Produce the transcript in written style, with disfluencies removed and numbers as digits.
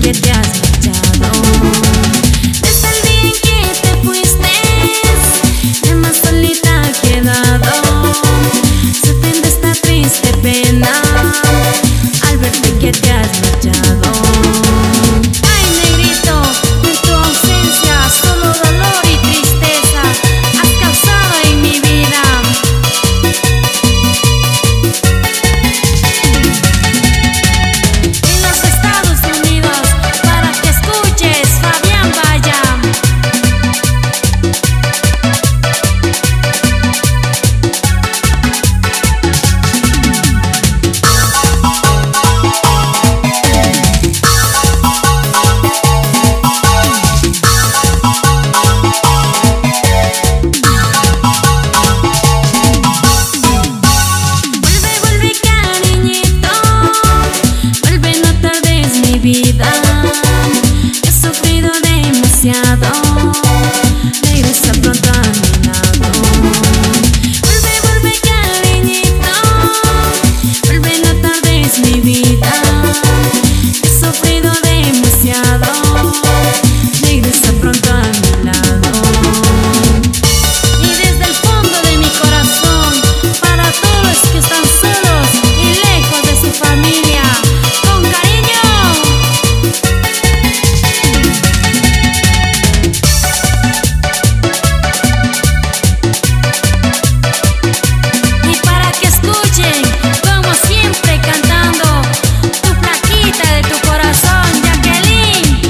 que te has marchado. Desde el día en que te fuiste, ya más solita he quedado, sufriendo esta triste pena al verte que te has marchado. Ay, negrito, en tu ausencia solo dolor y tristeza has causado en mi vida. En los Estados Unidos, para que escuches, Fabián Vaya. Vuelve, cariñito, vuelve, no tardes mi vida. He sufrido demasiado, regresa pronto a mi lado. Vuelve, cariñito, vuelve, no tardes mi vida. He sufrido demasiado, regresa pronto a mi lado. Y desde el fondo de mi corazón, para todos los que están solos y lejos de su familia, con cariño. Y para que escuchen, como siempre cantando, tu flaquita de tu corazón, Jacqueline.